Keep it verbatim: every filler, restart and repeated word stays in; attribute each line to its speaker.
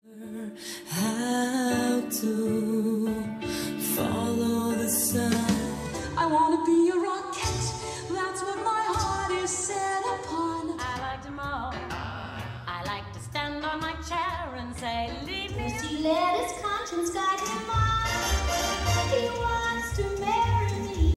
Speaker 1: How to follow the sun. I want to be a rocket, that's what my heart is set upon.
Speaker 2: I like them all. I like to stand on my chair and say, leave me.
Speaker 3: Lucy, let